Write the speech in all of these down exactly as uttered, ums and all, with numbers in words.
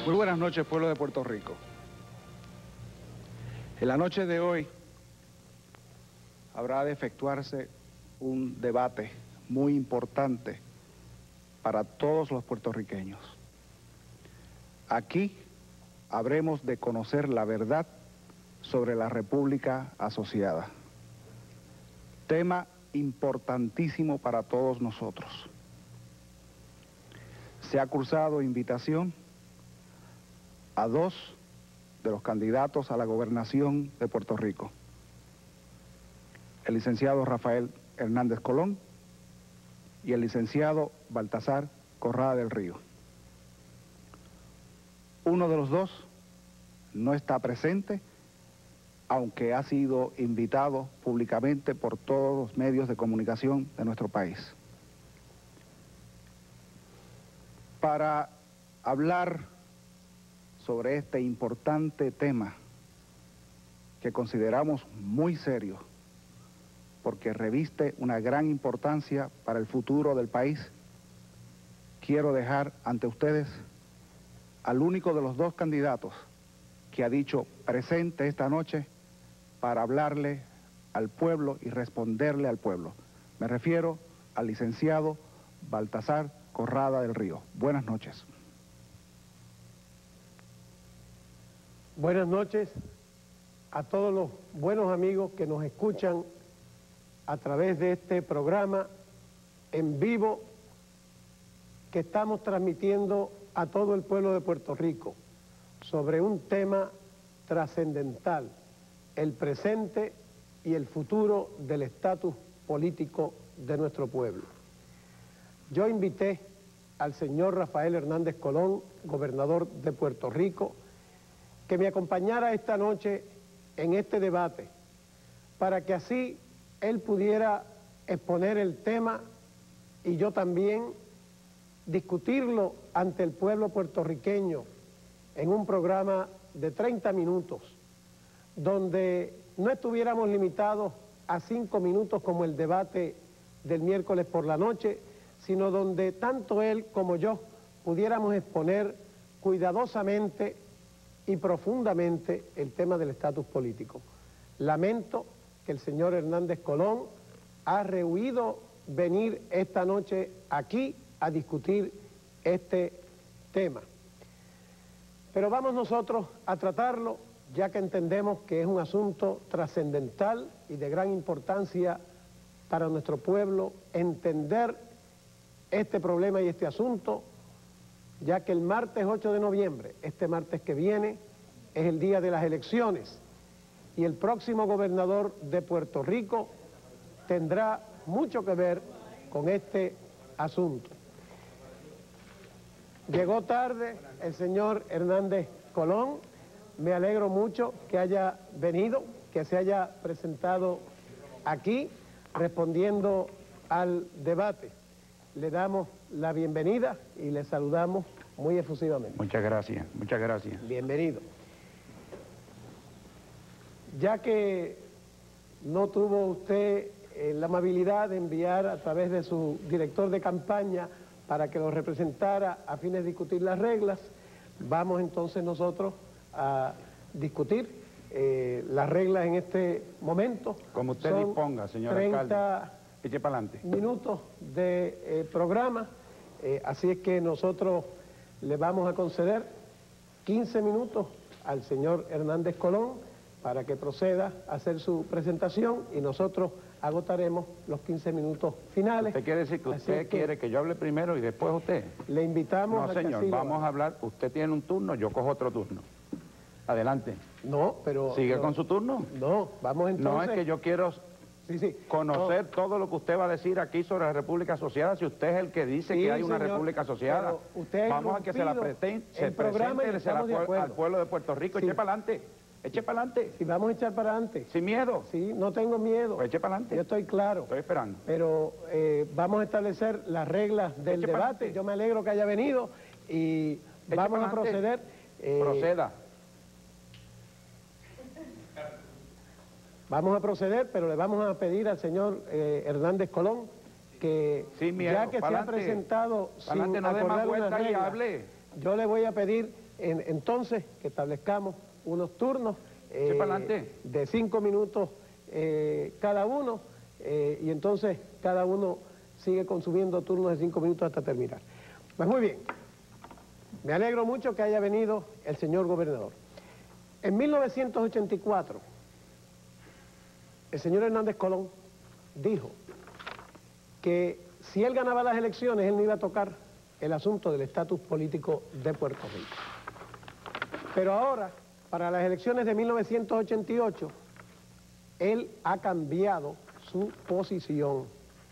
Muy buenas noches, pueblo de Puerto Rico. En la noche de hoy habrá de efectuarse un debate muy importante para todos los puertorriqueños. Aquí habremos de conocer la verdad sobre la República Asociada. Tema importantísimo para todos nosotros. Se ha cursado invitación a dos de los candidatos a la gobernación de Puerto Rico, el licenciado Rafael Hernández Colón y el licenciado Baltasar Corrada del Río. Uno de los dos no está presente, aunque ha sido invitado públicamente por todos los medios de comunicación de nuestro país. Para hablar sobre este importante tema que consideramos muy serio, porque reviste una gran importancia para el futuro del país, quiero dejar ante ustedes al único de los dos candidatos que ha dicho presente esta noche para hablarle al pueblo y responderle al pueblo. Me refiero al licenciado Baltasar Corrada del Río. Buenas noches. Buenas noches a todos los buenos amigos que nos escuchan a través de este programa en vivo que estamos transmitiendo a todo el pueblo de Puerto Rico sobre un tema trascendental, el presente y el futuro del estatus político de nuestro pueblo. Yo invité al señor Rafael Hernández Colón, gobernador de Puerto Rico, que me acompañara esta noche en este debate, para que así él pudiera exponer el tema y yo también discutirlo ante el pueblo puertorriqueño en un programa de treinta minutos, donde no estuviéramos limitados a cinco minutos como el debate del miércoles por la noche, sino donde tanto él como yo pudiéramos exponer cuidadosamente y profundamente el tema del estatus político. Lamento que el señor Hernández Colón ha rehuido venir esta noche aquí a discutir este tema. Pero vamos nosotros a tratarlo, ya que entendemos que es un asunto trascendental y de gran importancia para nuestro pueblo entender este problema y este asunto, ya que el martes ocho de noviembre, este martes que viene, es el día de las elecciones y el próximo gobernador de Puerto Rico tendrá mucho que ver con este asunto. Llegó tarde el señor Hernández Colón, me alegro mucho que haya venido, que se haya presentado aquí respondiendo al debate. Le damos la bienvenida y le saludamos muy efusivamente. Muchas gracias, muchas gracias. Bienvenido. Ya que no tuvo usted eh, la amabilidad de enviar a través de su director de campaña para que lo representara a fines de discutir las reglas, vamos entonces nosotros a discutir eh, las reglas en este momento. Como usted Son disponga, señor alcalde. Eche para adelante. Minutos de eh, programa, eh, así es que nosotros le vamos a conceder quince minutos al señor Hernández Colón para que proceda a hacer su presentación y nosotros agotaremos los quince minutos finales. ¿Usted quiere decir que Así usted es que quiere que yo hable primero y después usted? Le invitamos No, a que señor, así lo vamos haga. a hablar. Usted tiene un turno, yo cojo otro turno. Adelante. No, pero... ¿Sigue no, con su turno? No, vamos entonces... No, es que yo quiero sí, sí, conocer no. todo lo que usted va a decir aquí sobre la República Asociada, si usted es el que dice Sí, que hay una señor, República Asociada. pero usted ha Vamos a que se la interrumpido presente, se el programa y presente se la estamos de pue- acuerdo. al pueblo de Puerto Rico. Sí. Eche para adelante, eche para adelante. Si vamos a echar para adelante. Sin miedo. Sí, no tengo miedo. Pues eche para adelante. Yo estoy claro. Estoy esperando. Pero eh, vamos a establecer las reglas del Eche debate. pa'lante. Yo me alegro que haya venido y Eche vamos a pa'lante. proceder. eh, Proceda. Vamos a proceder, pero le vamos a pedir al señor eh, Hernández Colón que Sin miedo, ya que se ha pa'lante. presentado sin Pa'lante, no dé más acordar una vueltas y regla, hable. yo le voy a pedir en, entonces que establezcamos unos turnos eh, de cinco minutos eh, cada uno, eh, y entonces cada uno sigue consumiendo turnos de cinco minutos hasta terminar. Pues muy bien, me alegro mucho que haya venido el señor gobernador. En mil novecientos ochenta y cuatro, el señor Hernández Colón dijo que si él ganaba las elecciones, él no iba a tocar el asunto del estatus político de Puerto Rico. Pero ahora, para las elecciones de mil novecientos ochenta y ocho, él ha cambiado su posición.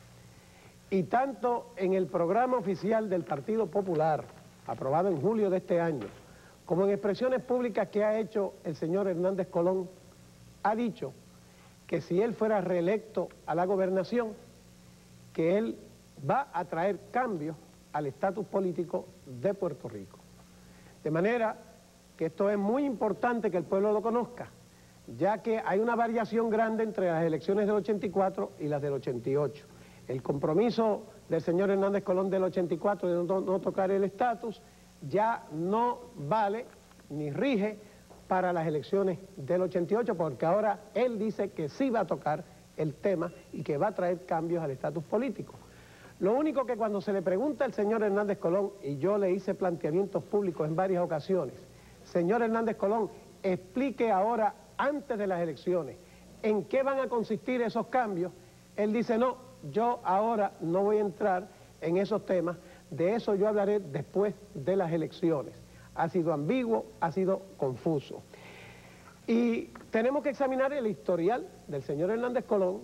Y tanto en el programa oficial del Partido Popular, aprobado en julio de este año, como en expresiones públicas que ha hecho el señor Hernández Colón, ha dicho que si él fuera reelecto a la gobernación, que él va a traer cambios al estatus político de Puerto Rico. De manera que esto es muy importante que el pueblo lo conozca, ya que hay una variación grande entre las elecciones del ochenta y cuatro y las del ochenta y ocho. El compromiso del señor Hernández Colón del ochenta y cuatro de no, no tocar el estatus ya no vale ni rige para las elecciones del ochenta y ocho, porque ahora él dice que sí va a tocar el tema y que va a traer cambios al estatus político. Lo único que cuando se le pregunta al señor Hernández Colón, y yo le hice planteamientos públicos en varias ocasiones, señor Hernández Colón, explique ahora, antes de las elecciones, en qué van a consistir esos cambios, él dice, no, yo ahora no voy a entrar en esos temas, de eso yo hablaré después de las elecciones. Ha sido ambiguo, ha sido confuso. Y tenemos que examinar el historial del señor Hernández Colón,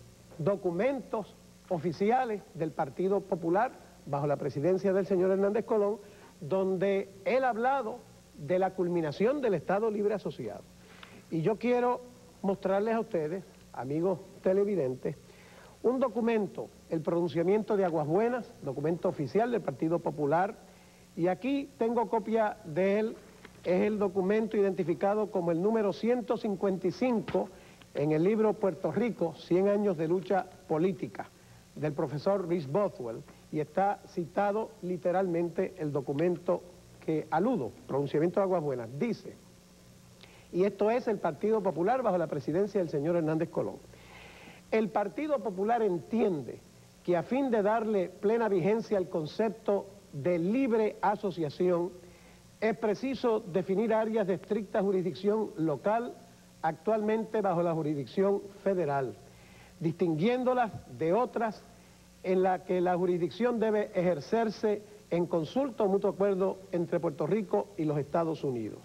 documentos oficiales del Partido Popular, bajo la presidencia del señor Hernández Colón, donde él ha hablado de la culminación del Estado Libre Asociado. Y yo quiero mostrarles a ustedes, amigos televidentes, un documento, el pronunciamiento de Aguas Buenas, documento oficial del Partido Popular, y aquí tengo copia de él, es el documento identificado como el número ciento cincuenta y cinco en el libro Puerto Rico, cien años de lucha política, del profesor Rhys Bothwell, y está citado literalmente el documento que aludo, pronunciamiento de Aguas Buenas, dice, y esto es el Partido Popular bajo la presidencia del señor Hernández Colón. El Partido Popular entiende que a fin de darle plena vigencia al concepto de libre asociación, es preciso definir áreas de estricta jurisdicción local, actualmente bajo la jurisdicción federal, distinguiéndolas de otras en las que la jurisdicción debe ejercerse en consulta o mutuo acuerdo entre Puerto Rico y los Estados Unidos.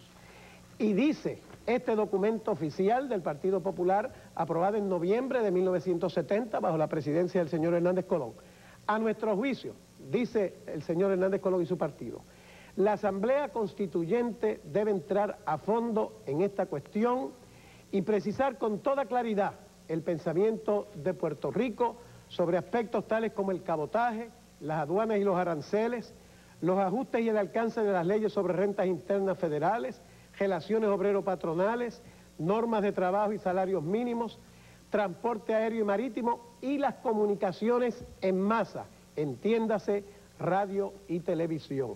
Y dice este documento oficial del Partido Popular, aprobado en noviembre de mil novecientos setenta bajo la presidencia del señor Hernández Colón, a nuestro juicio, dice el señor Hernández Colón y su partido, la Asamblea Constituyente debe entrar a fondo en esta cuestión y precisar con toda claridad el pensamiento de Puerto Rico sobre aspectos tales como el cabotaje, las aduanas y los aranceles, los ajustes y el alcance de las leyes sobre rentas internas federales, relaciones obrero-patronales, normas de trabajo y salarios mínimos, transporte aéreo y marítimo y las comunicaciones en masa, entiéndase radio y televisión.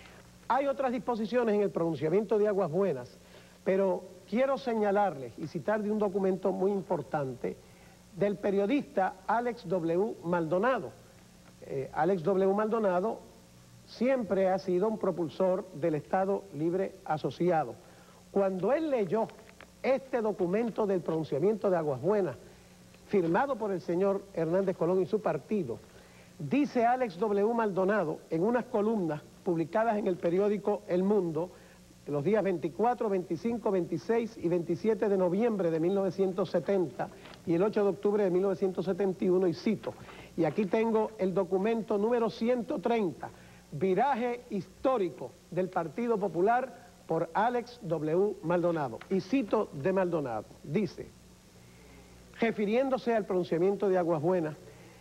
Hay otras disposiciones en el pronunciamiento de Aguas Buenas, pero quiero señalarles y citar de un documento muy importante del periodista Alex W. Maldonado. Eh, Alex W. Maldonado siempre ha sido un propulsor del Estado Libre Asociado. Cuando él leyó este documento del pronunciamiento de Aguas Buenas, firmado por el señor Hernández Colón y su partido, dice Alex W. Maldonado en unas columnas publicadas en el periódico El Mundo, los días veinticuatro, veinticinco, veintiséis y veintisiete de noviembre de mil novecientos setenta y el ocho de octubre de mil novecientos setenta y uno, y cito, y aquí tengo el documento número ciento treinta, Viraje Histórico del Partido Popular por Alex W. Maldonado, y cito de Maldonado, dice, refiriéndose al pronunciamiento de Aguas Buenas,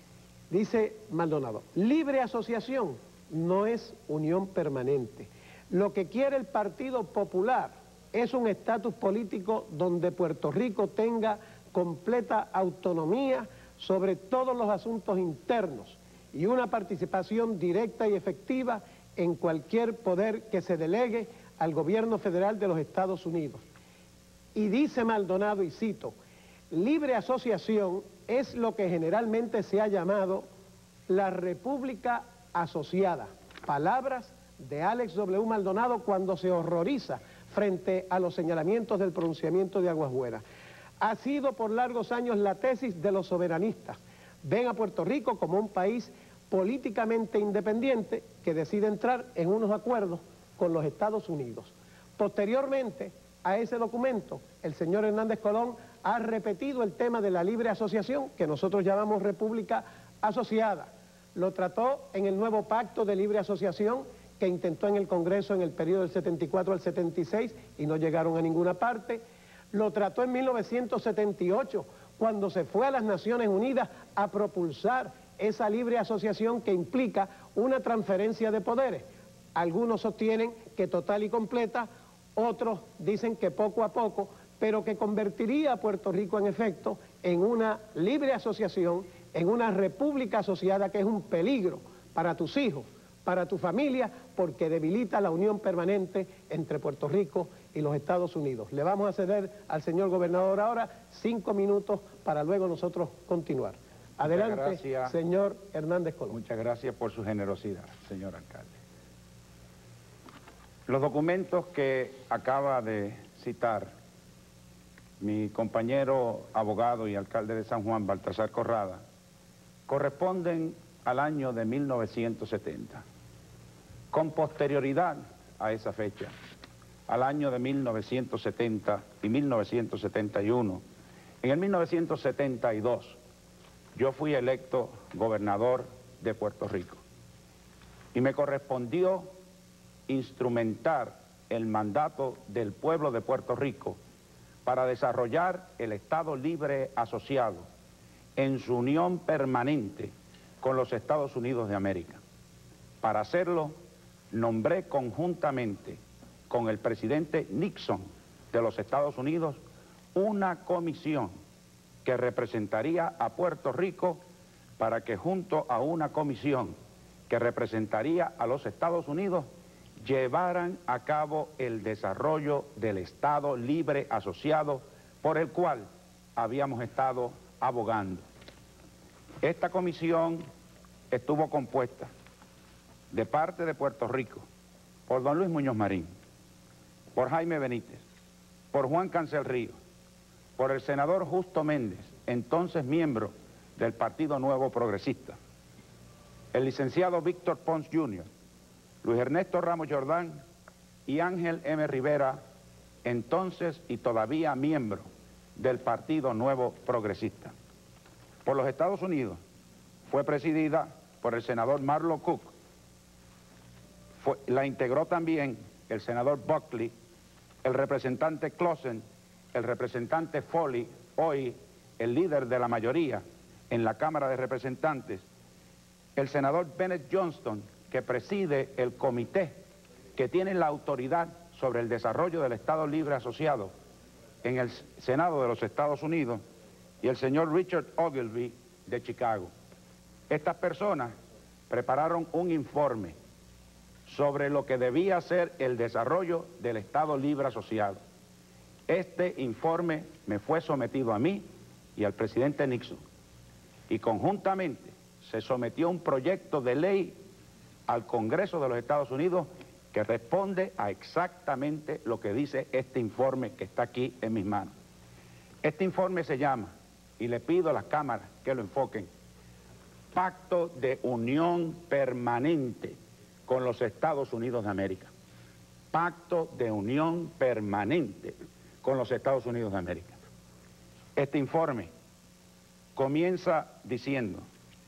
dice Maldonado, libre asociación no es unión permanente. Lo que quiere el Partido Popular es un estatus político donde Puerto Rico tenga completa autonomía sobre todos los asuntos internos y una participación directa y efectiva en cualquier poder que se delegue al gobierno federal de los Estados Unidos. Y dice Maldonado, y cito, libre asociación es lo que generalmente se ha llamado la República Asociada. Palabras de Alex W. Maldonado cuando se horroriza frente a los señalamientos del pronunciamiento de Aguas Buenas. Ha sido por largos años la tesis de los soberanistas. Ven a Puerto Rico como un país políticamente independiente que decide entrar en unos acuerdos con los Estados Unidos. Posteriormente a ese documento, el señor Hernández Colón ha repetido el tema de la libre asociación, que nosotros llamamos República Asociada. Lo trató en el nuevo Pacto de Libre Asociación que intentó en el Congreso en el periodo del setenta y cuatro al setenta y seis y no llegaron a ninguna parte. Lo trató en mil novecientos setenta y ocho, cuando se fue a las Naciones Unidas a propulsar esa libre asociación que implica una transferencia de poderes. Algunos sostienen que total y completa, otros dicen que poco a poco, pero que convertiría a Puerto Rico en efecto en una libre asociación, en una república asociada que es un peligro para tus hijos, para tu familia, porque debilita la unión permanente entre Puerto Rico y los Estados Unidos. Le vamos a ceder al señor gobernador ahora cinco minutos para luego nosotros continuar. Adelante, señor Hernández Colón. Muchas gracias por su generosidad, señor alcalde. Los documentos que acaba de citar mi compañero abogado y alcalde de San Juan, Baltasar Corrada, corresponden al año de mil novecientos setenta. Con posterioridad a esa fecha, al año de mil novecientos setenta y mil novecientos setenta y uno, en el mil novecientos setenta y dos, yo fui electo gobernador de Puerto Rico y me correspondió instrumentar el mandato del pueblo de Puerto Rico para desarrollar el Estado Libre Asociado en su unión permanente con los Estados Unidos de América. Para hacerlo, nombré conjuntamente con el presidente Nixon de los Estados Unidos una comisión que representaría a Puerto Rico para que junto a una comisión que representaría a los Estados Unidos llevaran a cabo el desarrollo del Estado Libre Asociado por el cual habíamos estado abogando. Esta comisión estuvo compuesta de parte de Puerto Rico por don Luis Muñoz Marín, por Jaime Benítez, por Juan Cancel Ríos, por el senador Justo Méndez, entonces miembro del Partido Nuevo Progresista, el licenciado Víctor Pons junior, Luis Ernesto Ramos Jordán y Ángel M. Rivera, entonces y todavía miembro del Partido Nuevo Progresista. Por los Estados Unidos fue presidida por el senador Marlo Cook, fue, la integró también el senador Buckley, el representante Clausen, el representante Foley, hoy el líder de la mayoría en la Cámara de Representantes, el senador Bennett Johnston, que preside el comité que tiene la autoridad sobre el desarrollo del Estado Libre Asociado en el Senado de los Estados Unidos, y el señor Richard Ogilvie de Chicago. Estas personas prepararon un informe sobre lo que debía ser el desarrollo del Estado Libre Asociado. Este informe me fue sometido a mí y al presidente Nixon, y conjuntamente se sometió un proyecto de ley al Congreso de los Estados Unidos que responde a exactamente lo que dice este informe que está aquí en mis manos. Este informe se llama, y le pido a las cámaras que lo enfoquen, Pacto de Unión Permanente con los Estados Unidos de América. Pacto de Unión Permanente con los Estados Unidos de América. Este informe comienza diciendo,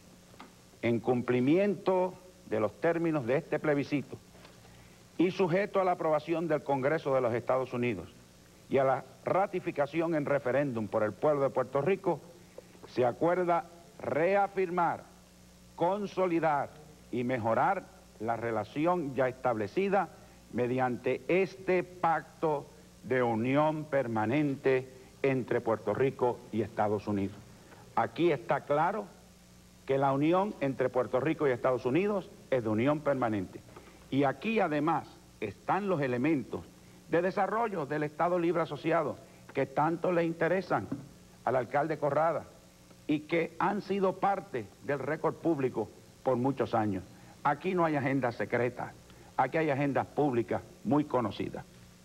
en cumplimiento de los términos de este plebiscito y sujeto a la aprobación del Congreso de los Estados Unidos y a la ratificación en referéndum por el pueblo de Puerto Rico, se acuerda reafirmar, consolidar y mejorar la relación ya establecida mediante este pacto de unión permanente entre Puerto Rico y Estados Unidos. Aquí está claro que la unión entre Puerto Rico y Estados Unidos es de unión permanente. Y aquí además están los elementos de desarrollo del Estado Libre Asociado que tanto le interesan al alcalde Corrada y que han sido parte del récord público por muchos años. Aquí no hay agendas secretas, aquí hay agendas públicas muy conocidas.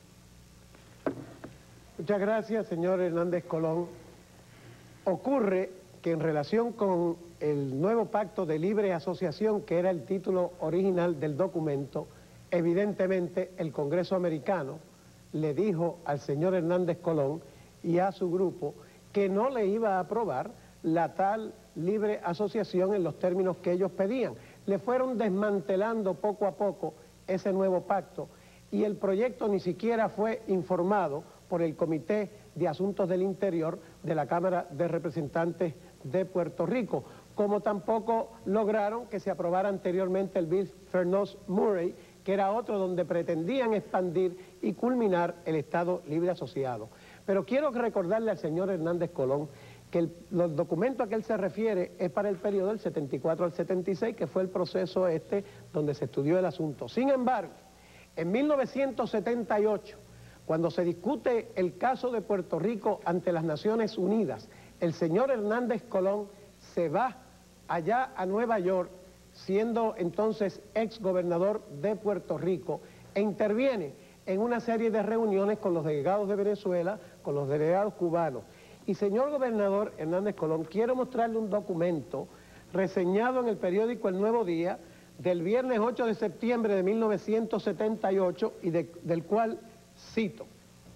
Muchas gracias, señor Hernández Colón. Ocurre que en relación con el nuevo pacto de libre asociación, que era el título original del documento, evidentemente el Congreso americano le dijo al señor Hernández Colón y a su grupo que no le iba a aprobar la tal libre asociación en los términos que ellos pedían. Le fueron desmantelando poco a poco ese nuevo pacto y el proyecto ni siquiera fue informado por el Comité de Asuntos del Interior de la Cámara de Representantes de Puerto Rico, como tampoco lograron que se aprobara anteriormente el Bill Fernos-Murray, que era otro donde pretendían expandir y culminar el Estado Libre Asociado. Pero quiero recordarle al señor Hernández Colón que el, los documentos a que él se refiere es para el periodo del setenta y cuatro al setenta y seis, que fue el proceso este donde se estudió el asunto. Sin embargo, en mil novecientos setenta y ocho, cuando se discute el caso de Puerto Rico ante las Naciones Unidas, el señor Hernández Colón se va allá a Nueva York, siendo entonces ex gobernador de Puerto Rico, e interviene en una serie de reuniones con los delegados de Venezuela, con los delegados cubanos. Y señor gobernador Hernández Colón, quiero mostrarle un documento reseñado en el periódico El Nuevo Día del viernes ocho de septiembre de mil novecientos setenta y ocho y de, del cual cito.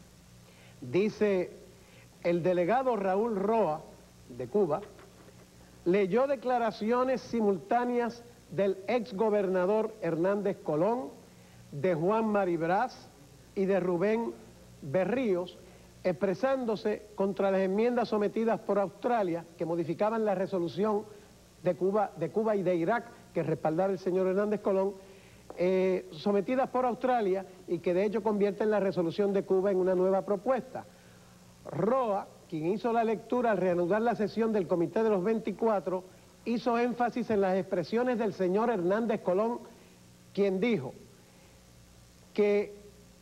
Dice: el delegado Raúl Roa, de Cuba, leyó declaraciones simultáneas del exgobernador Hernández Colón, de Juan Maribraz y de Rubén Berríos, expresándose contra las enmiendas sometidas por Australia que modificaban la resolución de Cuba, de Cuba y de Irak que respaldara el señor Hernández Colón, eh, sometidas por Australia y que de hecho convierten la resolución de Cuba en una nueva propuesta. Roa, quien hizo la lectura al reanudar la sesión del Comité de los veinticuatro, hizo énfasis en las expresiones del señor Hernández Colón, quien dijo que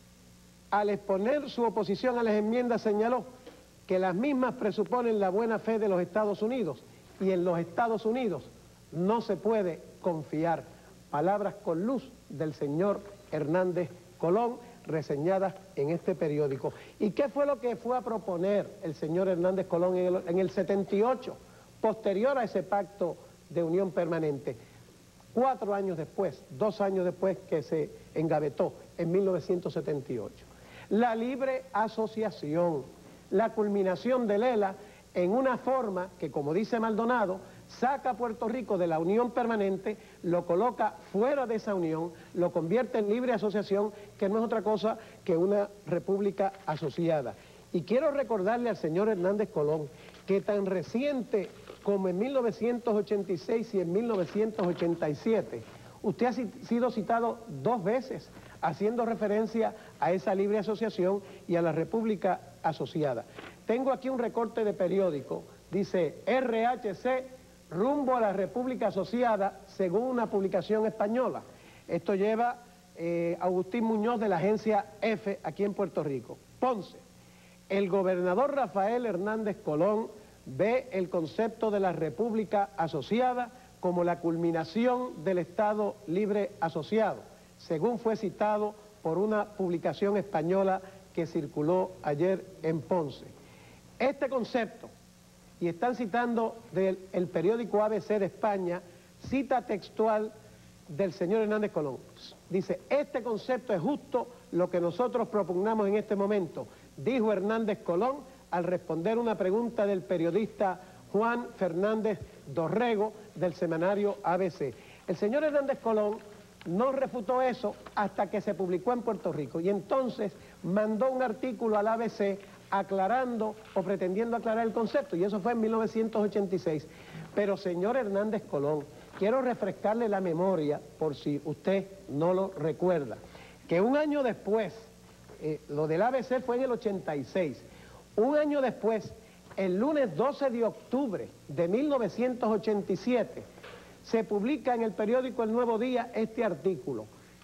al exponer su oposición a las enmiendas señaló que las mismas presuponen la buena fe de los Estados Unidos y en los Estados Unidos no se puede confiar. Palabras con luz del señor Hernández Colón, reseñadas en este periódico. ¿Y qué fue lo que fue a proponer el señor Hernández Colón en el, en el setenta y ocho, posterior a ese pacto de unión permanente? Cuatro años después, dos años después que se engavetó, en mil novecientos setenta y ocho. La libre asociación, la culminación del E L A en una forma que, como dice Maldonado, saca a Puerto Rico de la unión permanente, lo coloca fuera de esa unión, lo convierte en libre asociación, que no es otra cosa que una república asociada. Y quiero recordarle al señor Hernández Colón que tan reciente como en mil novecientos ochenta y seis y en mil novecientos ochenta y siete, usted ha sido citado dos veces haciendo referencia a esa libre asociación y a la república asociada. Tengo aquí un recorte de periódico, dice R H C rumbo a la república asociada según una publicación española. Esto lleva eh, Agustín Muñoz de la agencia F aquí en Puerto Rico. Ponce: el gobernador Rafael Hernández Colón ve el concepto de la república asociada como la culminación del Estado libre asociado, según fue citado por una publicación española que circuló ayer en Ponce. Este concepto, y están citando del el periódico A B C de España, cita textual del señor Hernández Colón. Dice: este concepto es justo lo que nosotros propugnamos en este momento, dijo Hernández Colón al responder una pregunta del periodista Juan Fernández Dorrego del semanario A B C. El señor Hernández Colón no refutó eso hasta que se publicó en Puerto Rico y entonces mandó un artículo al A B C aclarando o pretendiendo aclarar el concepto, y eso fue en mil novecientos ochenta y seis. Pero señor Hernández Colón, quiero refrescarle la memoria por si usted no lo recuerda, que un año después, eh, lo del A B C fue en el ochenta y seis, un año después, el lunes doce de octubre de mil novecientos ochenta y siete, se publica en el periódico El Nuevo Día este artículo.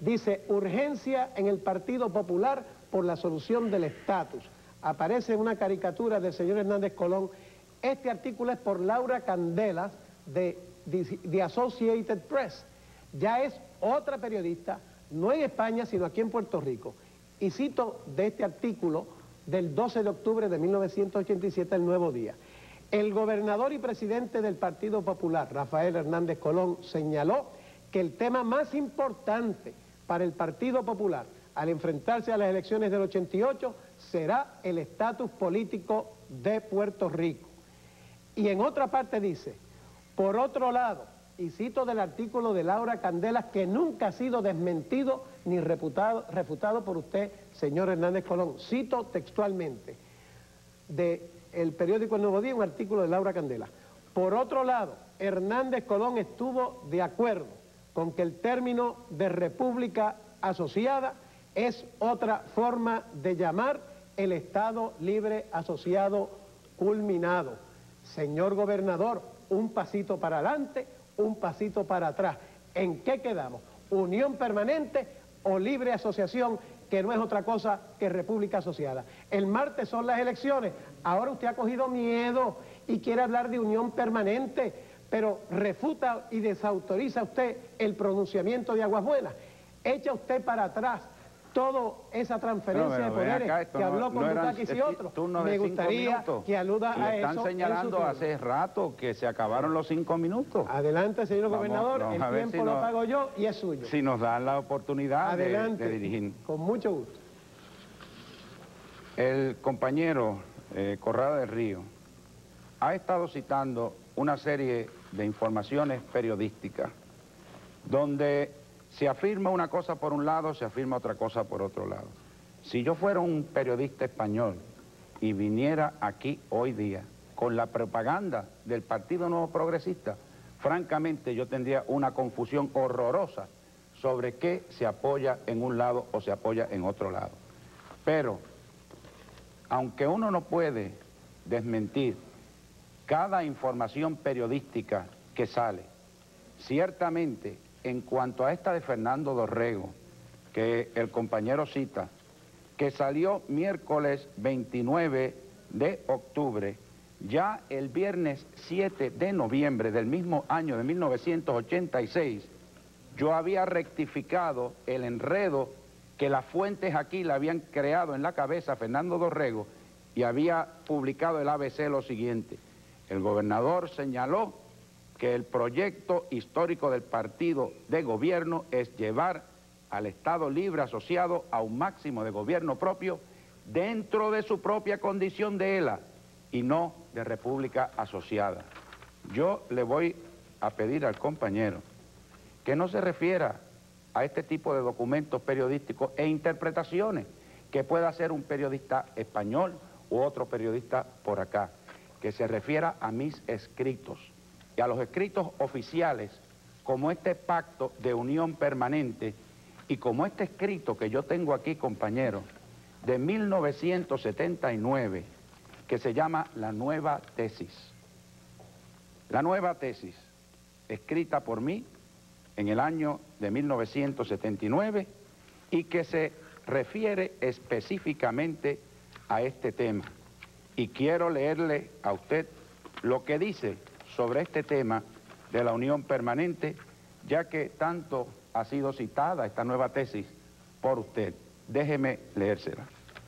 Dice, urgencia en el Partido Popular por la solución del estatus. Aparece una caricatura del señor Hernández Colón. Este artículo es por Laura Candelas de The Associated Press. Ya es otra periodista, no en España, sino aquí en Puerto Rico. Y cito de este artículo del doce de octubre de mil novecientos ochenta y siete, El Nuevo Día. El gobernador y presidente del Partido Popular, Rafael Hernández Colón, señaló que el tema más importante para el Partido Popular al enfrentarse a las elecciones del ochenta y ocho será el estatus político de Puerto Rico. Y en otra parte dice, por otro lado, y cito del artículo de Laura Candelas, que nunca ha sido desmentido ni refutado, refutado por usted, señor Hernández Colón, cito textualmente del periódico El Nuevo Día, un artículo de Laura Candelas. Por otro lado, Hernández Colón estuvo de acuerdo con que el término de república asociada es otra forma de llamar el Estado Libre Asociado culminado. Señor gobernador, un pasito para adelante, un pasito para atrás. ¿En qué quedamos? ¿Unión permanente o libre asociación, que no es otra cosa que república asociada? El martes son las elecciones, ahora usted ha cogido miedo y quiere hablar de unión permanente, pero refuta y desautoriza usted el pronunciamiento de Aguas Buenas. Echa usted para atrás toda esa transferencia no, de poderes acá, que no, habló con no Dukakis y otros. No Me gustaría minutos. que aluda Le a eso. Están señalando hace rato que se acabaron los cinco minutos. Adelante, señor vamos, gobernador, vamos el tiempo si lo nos, pago yo y es suyo. Si nos dan la oportunidad Adelante, de, de dirigir. Con mucho gusto. El compañero eh, Corrada del Río ha estado citando una serie de informaciones periodísticas donde se afirma una cosa por un lado, se afirma otra cosa por otro lado. Si yo fuera un periodista español y viniera aquí hoy día con la propaganda del Partido Nuevo Progresista, francamente yo tendría una confusión horrorosa sobre qué se apoya en un lado o se apoya en otro lado. Pero, aunque uno no puede desmentir cada información periodística que sale, ciertamente, en cuanto a esta de Fernando Dorrego, que el compañero cita, que salió miércoles veintinueve de octubre, ya el viernes siete de noviembre del mismo año de mil novecientos ochenta y seis, yo había rectificado el enredo que las fuentes aquí le habían creado en la cabeza a Fernando Dorrego y había publicado el A B C lo siguiente. El gobernador señaló que el proyecto histórico del partido de gobierno es llevar al Estado Libre Asociado a un máximo de gobierno propio dentro de su propia condición de E L A y no de república asociada. Yo le voy a pedir al compañero que no se refiera a este tipo de documentos periodísticos e interpretaciones que pueda hacer un periodista español u otro periodista por acá, que se refiera a mis escritos y a los escritos oficiales, como este pacto de unión permanente y como este escrito que yo tengo aquí, compañero, de mil novecientos setenta y nueve, que se llama La Nueva Tesis. La Nueva Tesis, escrita por mí en el año de mil novecientos setenta y nueve y que se refiere específicamente a este tema. Y quiero leerle a usted lo que dice sobre este tema de la unión permanente, ya que tanto ha sido citada esta nueva tesis por usted. Déjeme leérsela.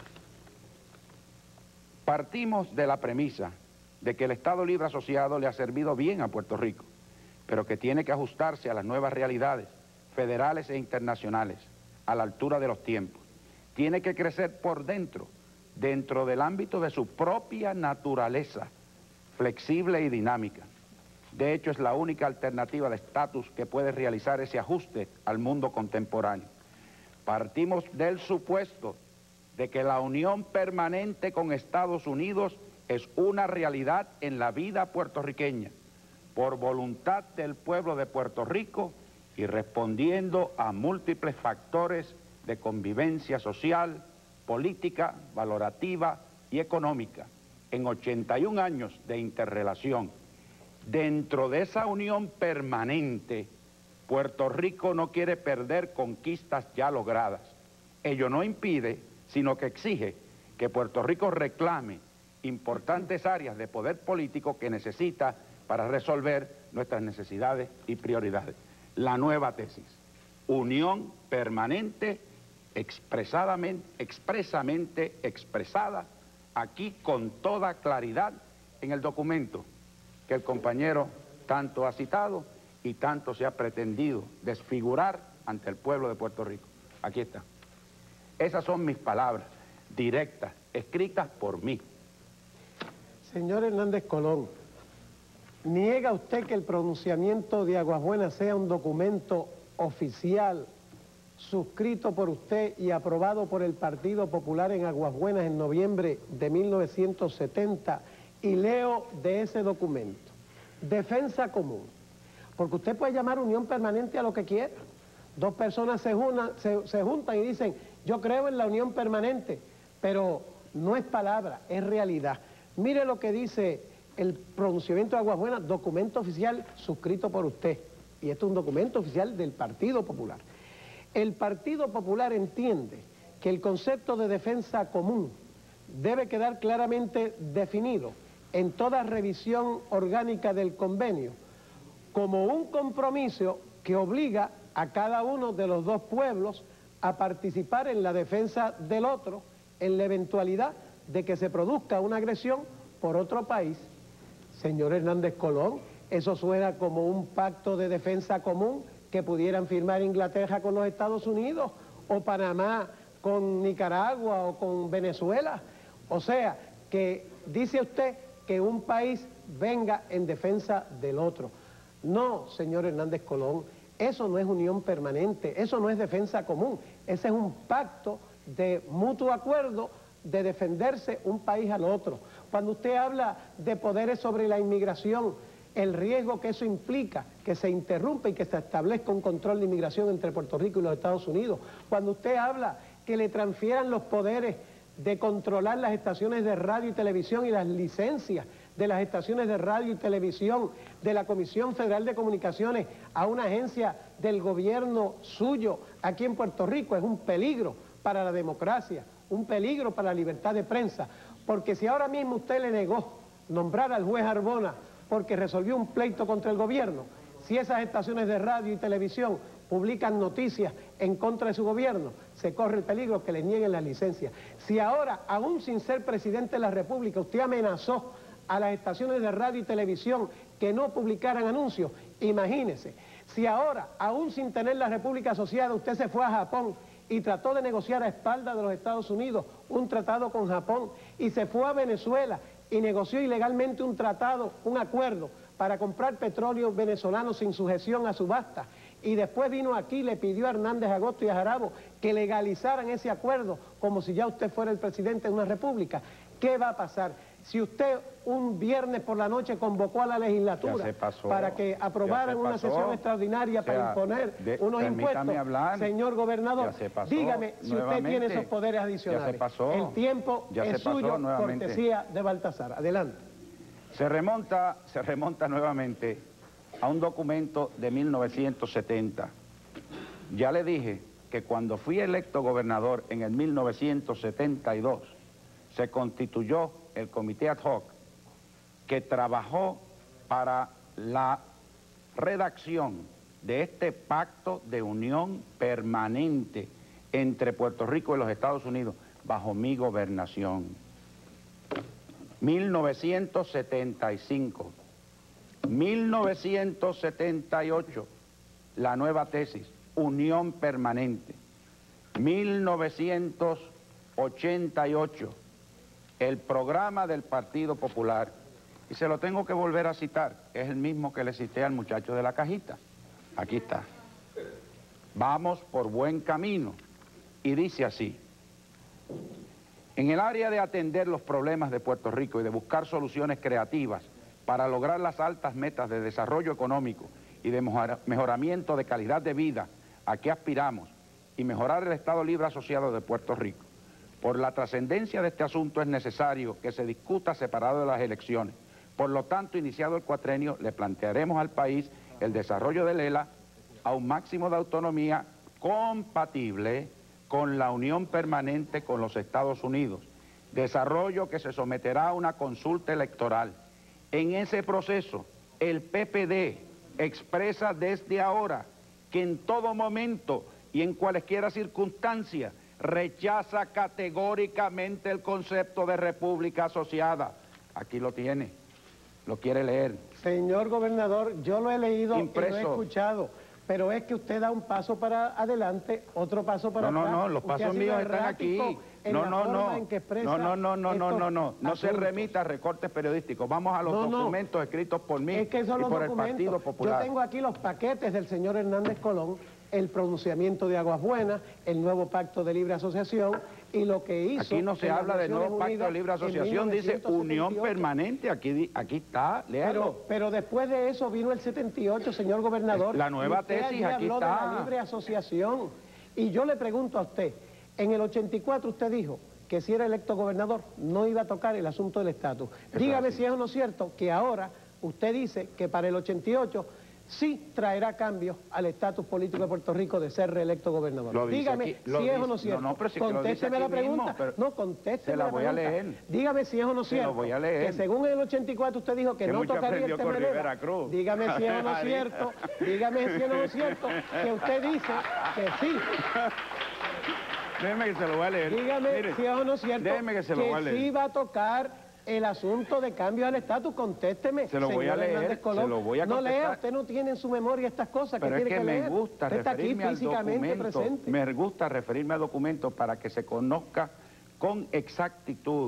Partimos de la premisa de que el Estado Libre Asociado le ha servido bien a Puerto Rico, pero que tiene que ajustarse a las nuevas realidades federales e internacionales, a la altura de los tiempos. Tiene que crecer por dentro, dentro del ámbito de su propia naturaleza, flexible y dinámica. De hecho, es la única alternativa de estatus que puede realizar ese ajuste al mundo contemporáneo. Partimos del supuesto de que la unión permanente con Estados Unidos es una realidad en la vida puertorriqueña, por voluntad del pueblo de Puerto Rico y respondiendo a múltiples factores de convivencia social, política, valorativa y económica, en ochenta y un años de interrelación. Dentro de esa unión permanente Puerto Rico no quiere perder conquistas ya logradas. Ello no impide, sino que exige que Puerto Rico reclame importantes áreas de poder político que necesita para resolver nuestras necesidades y prioridades. La nueva tesis, unión permanente expresadamente, expresamente expresada aquí con toda claridad en el documento que el compañero tanto ha citado y tanto se ha pretendido desfigurar ante el pueblo de Puerto Rico. Aquí está. Esas son mis palabras directas, escritas por mí. Señor Hernández Colón, ¿niega usted que el pronunciamiento de Aguas Buenas sea un documento oficial suscrito por usted y aprobado por el Partido Popular en Aguas Buenas en noviembre de mil novecientos setenta? Y leo de ese documento: defensa común, porque usted puede llamar unión permanente a lo que quiera. Dos personas se, una, se, se juntan y dicen, yo creo en la unión permanente, pero no es palabra, es realidad. Mire lo que dice el pronunciamiento de Aguas Buenas, documento oficial suscrito por usted, y esto es un documento oficial del Partido Popular. El Partido Popular entiende que el concepto de defensa común debe quedar claramente definido en toda revisión orgánica del convenio como un compromiso que obliga a cada uno de los dos pueblos a participar en la defensa del otro en la eventualidad de que se produzca una agresión por otro país. Señor Hernández Colón, eso suena como un pacto de defensa común que pudieran firmar Inglaterra con los Estados Unidos, o Panamá con Nicaragua o con Venezuela. O sea, que dice usted que un país venga en defensa del otro. No, señor Hernández Colón, eso no es unión permanente, eso no es defensa común, ese es un pacto de mutuo acuerdo de defenderse un país al otro. Cuando usted habla de poderes sobre la inmigración, el riesgo que eso implica, que se interrumpa y que se establezca un control de inmigración entre Puerto Rico y los Estados Unidos. Cuando usted habla que le transfieran los poderes de controlar las estaciones de radio y televisión y las licencias de las estaciones de radio y televisión de la Comisión Federal de Comunicaciones a una agencia del gobierno suyo aquí en Puerto Rico, es un peligro para la democracia, un peligro para la libertad de prensa, porque si ahora mismo usted le negó nombrar al juez Arbona porque resolvió un pleito contra el gobierno, si esas estaciones de radio y televisión publican noticias en contra de su gobierno, se corre el peligro que le nieguen la licencia. Si ahora, aún sin ser presidente de la República, usted amenazó a las estaciones de radio y televisión que no publicaran anuncios, imagínese, si ahora, aún sin tener la República asociada, usted se fue a Japón y trató de negociar a espaldas de los Estados Unidos un tratado con Japón, y se fue a Venezuela y negoció ilegalmente un tratado, un acuerdo para comprar petróleo venezolano sin sujeción a subasta, y después vino aquí y le pidió a Hernández Agosto y a Jarabo que legalizaran ese acuerdo como si ya usted fuera el presidente de una república. ¿Qué va a pasar? Si usted un viernes por la noche convocó a la legislatura para que aprobaran una sesión extraordinaria, o sea, para imponer de, unos impuestos, hablar, señor gobernador, pasó, dígame si usted tiene esos poderes adicionales. Ya se pasó, el tiempo ya es suyo, nuevamente. Cortesía de Baltasar. Adelante. Se remonta, se remonta nuevamente a un documento de mil novecientos setenta. Ya le dije que cuando fui electo gobernador en el mil novecientos setenta y dos, se constituyó el comité ad hoc que trabajó para la redacción de este pacto de unión permanente entre Puerto Rico y los Estados Unidos bajo mi gobernación. mil novecientos setenta y cinco, mil novecientos setenta y ocho, la nueva tesis, unión permanente. mil novecientos ochenta y ocho, el programa del Partido Popular, y se lo tengo que volver a citar, es el mismo que le cité al muchacho de la cajita. Aquí está. Vamos por buen camino. Y dice así: en el área de atender los problemas de Puerto Rico y de buscar soluciones creativas para lograr las altas metas de desarrollo económico y de mejoramiento de calidad de vida a que aspiramos y mejorar el Estado Libre Asociado de Puerto Rico, por la trascendencia de este asunto es necesario que se discuta separado de las elecciones. Por lo tanto, iniciado el cuatrenio, le plantearemos al país el desarrollo del E L A a un máximo de autonomía compatible con la unión permanente con los Estados Unidos, desarrollo que se someterá a una consulta electoral. En ese proceso, el P P D expresa desde ahora que en todo momento y en cualesquiera circunstancia rechaza categóricamente el concepto de república asociada. Aquí lo tiene, lo quiere leer. Señor gobernador, yo lo he leído Impreso. y lo he escuchado, pero es que usted da un paso para adelante, otro paso para no, atrás. No, no, los Usted pasos míos están aquí. No, no, no, no, no, no, no, no, no, no, no se remita a recortes periodísticos. Vamos a los no, documentos no. escritos por mí es que son y los por documentos. el Partido Popular. Yo tengo aquí los paquetes del señor Hernández Colón, el pronunciamiento de Aguas Buenas, el nuevo pacto de libre asociación y lo que hizo... Aquí no se habla de nuevo pacto de libre asociación, dice unión permanente, aquí, aquí está, léalo. Pero, pero después de eso vino el setenta y ocho, señor gobernador. La nueva tesis, aquí habló está. de la libre asociación. Y yo le pregunto a usted, en el ochenta y cuatro usted dijo que si era electo gobernador no iba a tocar el asunto del estatus. Dígame si es o no cierto que ahora usted dice que para el ochenta y ocho sí traerá cambios al estatus político de Puerto Rico de ser reelecto gobernador. Lo Dígame aquí, si dice, es o no cierto. No, no, pero si contésteme la pregunta. Mismo, no, contésteme se la, la voy pregunta. a leer. Dígame si es o no se cierto. Lo voy a leer. Que según el ochenta y cuatro usted dijo que, que no tocaría el tema de Rivera Cruz. Dígame si es o no cierto. Dígame si es o no cierto que usted dice que sí. Déjeme que se lo voy a leer. Dígame Mire, si es o no cierto déjeme que, se lo que voy a leer. sí va a tocar el asunto de cambio al estatus. Contésteme. Se lo voy a leer, se lo voy a No contestar. lea, usted no tiene en su memoria estas cosas Pero que es tiene que, que me leer. gusta usted está aquí referirme al físicamente documento, presente. me gusta referirme al documento para que se conozca con exactitud.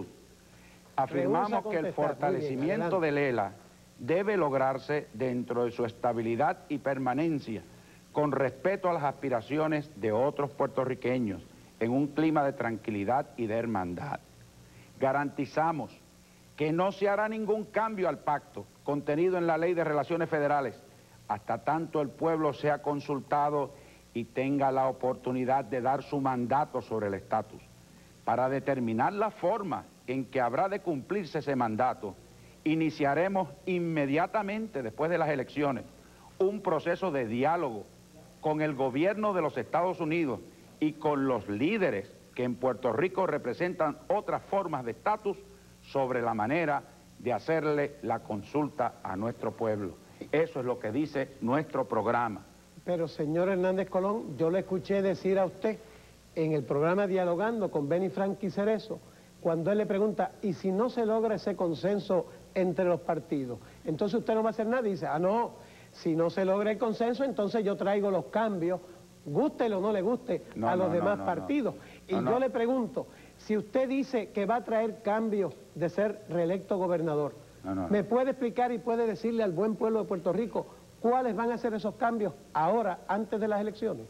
Afirmamos que el fortalecimiento del E L A debe lograrse dentro de su estabilidad y permanencia, con respeto a las aspiraciones de otros puertorriqueños, en un clima de tranquilidad y de hermandad. Garantizamos que no se hará ningún cambio al pacto contenido en la Ley de Relaciones Federales hasta tanto el pueblo sea consultado y tenga la oportunidad de dar su mandato sobre el estatus. Para determinar la forma en que habrá de cumplirse ese mandato, iniciaremos inmediatamente después de las elecciones un proceso de diálogo con el gobierno de los Estados Unidos y con los líderes que en Puerto Rico representan otras formas de estatus sobre la manera de hacerle la consulta a nuestro pueblo. Eso es lo que dice nuestro programa. Pero, señor Hernández Colón, yo le escuché decir a usted en el programa Dialogando con Benny Frankie Cerezo, cuando él le pregunta, ¿y si no se logra ese consenso entre los partidos? Entonces usted no va a hacer nada. Y dice, ah, no, si no se logra el consenso, entonces yo traigo los cambios, gústele o no le guste, no, a los no, demás no, no, partidos. no. Y no, yo no. le pregunto, si usted dice que va a traer cambios de ser reelecto gobernador, no, no, no. ¿me puede explicar y puede decirle al buen pueblo de Puerto Rico cuáles van a ser esos cambios ahora, antes de las elecciones?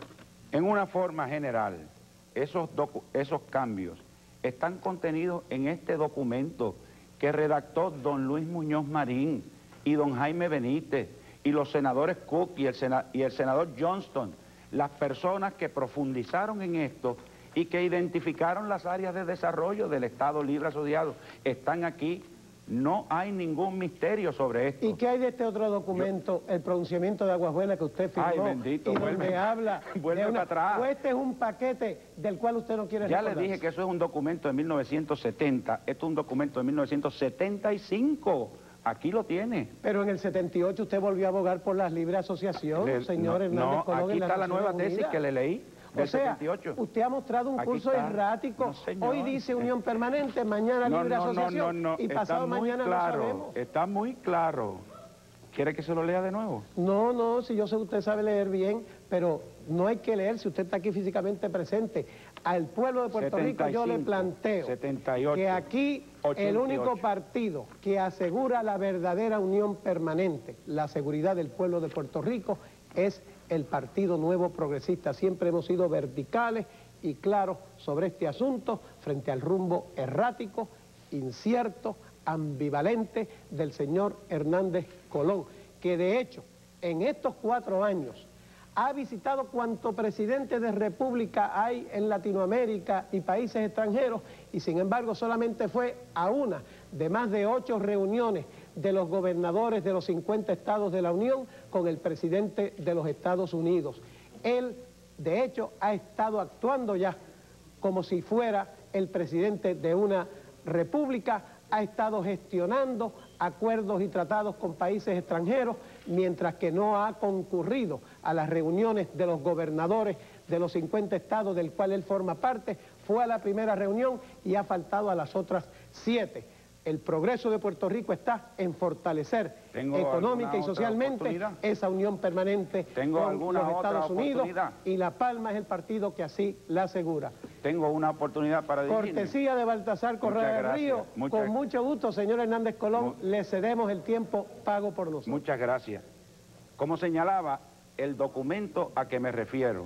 En una forma general, esos, esos cambios están contenidos en este documento que redactó don Luis Muñoz Marín y don Jaime Benítez y los senadores Cook y el, sena y el senador Johnston, las personas que profundizaron en esto y que identificaron las áreas de desarrollo del Estado Libre Asociado. Están aquí, no hay ningún misterio sobre esto. ¿Y qué hay de este otro documento, Yo... el pronunciamiento de Aguas Buenas que usted firmó? Ay, bendito, y vuelve, donde habla vuelve de una... para atrás. ¿O este es un paquete del cual usted no quiere Ya recordarse? le dije que eso es un documento de mil novecientos setenta, esto es un documento de mil novecientos setenta y cinco. Aquí lo tiene. Pero en el setenta y ocho usted volvió a abogar por la libre asociación, le, señor no, Hernández no, Colón. aquí en la está la nueva Naciones tesis Unidas. que le leí. Del O sea, setenta y ocho. Usted ha mostrado un Aquí curso está. errático. No, Hoy dice unión permanente, mañana no, libre no, asociación no, no, no. y pasado Está muy mañana claro, no sabemos. Está muy claro. ¿Quiere que se lo lea de nuevo? No, no, si yo sé que usted sabe leer bien, pero no hay que leer si usted está aquí físicamente presente. Al pueblo de Puerto setenta y cinco, Rico yo le planteo setenta y ocho, que aquí ochenta y ocho. el único partido que asegura la verdadera unión permanente, la seguridad del pueblo de Puerto Rico, es el Partido Nuevo Progresista. Siempre hemos sido verticales y claros sobre este asunto frente al rumbo errático, incierto, ambivalente del señor Hernández Colón, que de hecho en estos cuatro años ha visitado cuanto presidente de república hay en Latinoamérica y países extranjeros y sin embargo solamente fue a una de más de ocho reuniones de los gobernadores de los cincuenta estados de la Unión con el presidente de los Estados Unidos. Él, de hecho, ha estado actuando ya como si fuera el presidente de una república, ha estado gestionando acuerdos y tratados con países extranjeros, mientras que no ha concurrido a las reuniones de los gobernadores de los cincuenta estados del cual él forma parte. Fue a la primera reunión y ha faltado a las otras siete. El progreso de Puerto Rico está en fortalecer económica y socialmente esa unión permanente ¿Tengo con alguna los Estados otra Unidos, y La Palma es el partido que así la asegura. Tengo una oportunidad para dirigirme. Cortesía de Baltasar Correa del Río, Muchas... con mucho gusto, señor Hernández Colón, Mu... le cedemos el tiempo pago por nosotros. Muchas gracias. Como señalaba, el documento a que me refiero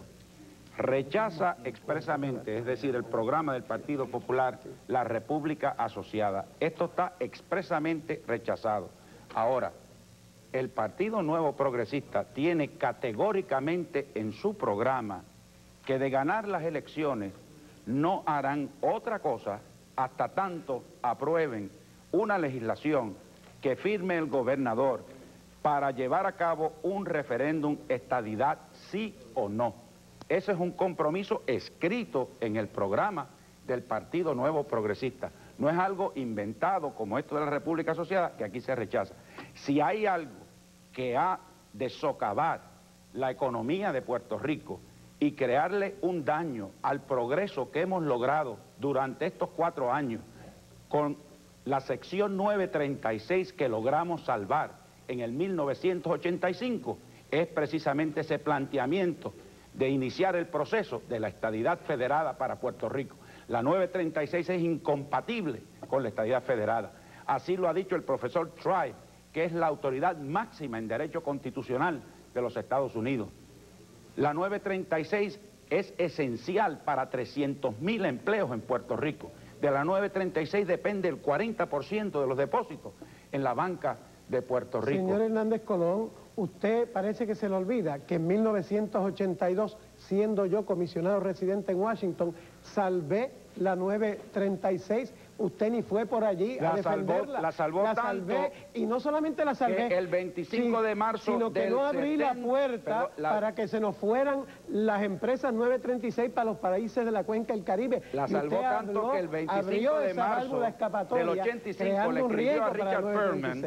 rechaza expresamente, es decir, el programa del Partido Popular, la República Asociada. Esto está expresamente rechazado. Ahora, el Partido Nuevo Progresista tiene categóricamente en su programa que de ganar las elecciones no harán otra cosa hasta tanto aprueben una legislación que firme el gobernador para llevar a cabo un referéndum estadidad sí o no. Ese es un compromiso escrito en el programa del Partido Nuevo Progresista. No es algo inventado como esto de la República Asociada, que aquí se rechaza. Si hay algo que ha de socavar la economía de Puerto Rico y crearle un daño al progreso que hemos logrado durante estos cuatro años con la sección nueve treinta y seis que logramos salvar en el mil novecientos ochenta y cinco, es precisamente ese planteamiento de iniciar el proceso de la estadidad federada para Puerto Rico. La nueve treinta y seis es incompatible con la estadidad federada. Así lo ha dicho el profesor Tribe, que es la autoridad máxima en derecho constitucional de los Estados Unidos. La nueve treinta y seis es esencial para trescientos mil empleos en Puerto Rico. De la nueve treinta y seis depende el cuarenta por ciento de los depósitos en la banca de Puerto Rico. Señor Hernández Colón, usted parece que se le olvida que en mil novecientos ochenta y dos, siendo yo comisionado residente en Washington, salvé la nueve treinta y seis, usted ni fue por allí la a defenderla. Salvó, la salvó la tanto salvé, y no solamente la salvé, que el veinticinco de marzo sino que del no abrí setenta, la puerta la, para que se nos fueran las empresas nueve treinta y seis para los países de la cuenca del Caribe. La salvó tanto habló, que el veinticinco de marzo del ochenta y cinco le escribió a Richard Perlman.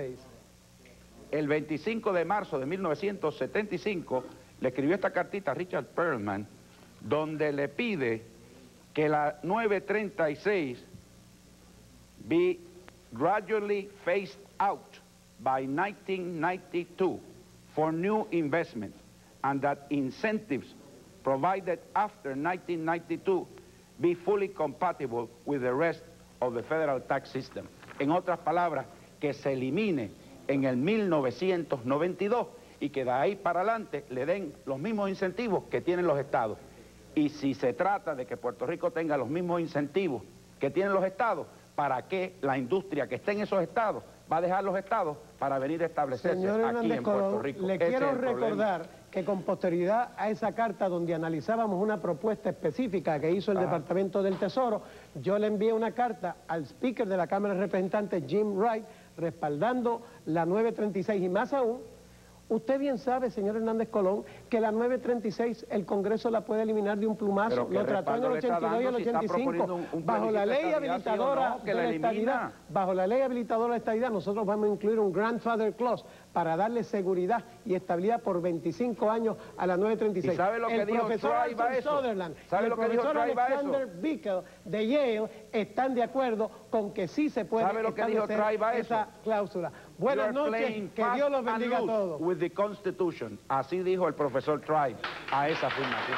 El veinticinco de marzo de mil novecientos setenta y cinco le escribió esta cartita a Richard Perlman, donde le pide que la nueve treinta y seis be gradually phased out by nineteen ninety-two for new investments, and that incentives provided after nineteen ninety-two be fully compatible with the rest of the federal tax system. En otras palabras, que se elimine en el mil novecientos noventa y dos y que de ahí para adelante le den los mismos incentivos que tienen los estados. Y si se trata de que Puerto Rico tenga los mismos incentivos que tienen los estados, ¿para qué la industria que esté en esos estados va a dejar los estados para venir a establecerse Señor aquí Hernández en Puerto Colón, Rico? le Ese quiero es el recordar problema. que con posterioridad a esa carta donde analizábamos una propuesta específica que hizo el Ah. Departamento del Tesoro, yo le envié una carta al speaker de la Cámara de Representantes, Jim Wright, respaldando la nueve treinta y seis, y más aún, usted bien sabe, señor Hernández Colón, que la nueve treinta y seis el Congreso la puede eliminar de un plumazo. Lo trató en el ochenta y dos y el ochenta y cinco, un, un bajo la ley estadidad, habilitadora sí o no, que de la la estadidad, bajo la ley habilitadora de la estadidad, nosotros vamos a incluir un grandfather clause para darle seguridad y estabilidad por veinticinco años a la nueve treinta y seis. ¿Y sabe lo que el dijo profesor Tribe a eso? Sutherland ¿Sabe y el lo que dijo profesor Tribe a eso? Alexander Bickel de Yale están de acuerdo con que sí se puede ¿Sabe lo que dijo establecer Tribe a eso? esa cláusula. Buenas noches, que Dios los bendiga a todos. With the Constitution. Así dijo el profesor Tribe a esa afirmación.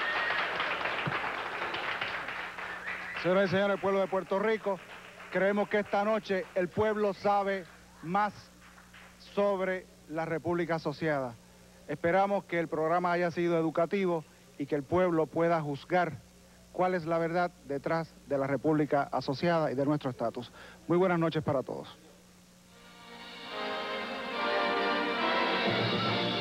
Señoras y señores, el pueblo de Puerto Rico, creemos que esta noche el pueblo sabe más sobre la República Asociada. Esperamos que el programa haya sido educativo y que el pueblo pueda juzgar cuál es la verdad detrás de la República Asociada y de nuestro estatus. Muy buenas noches para todos.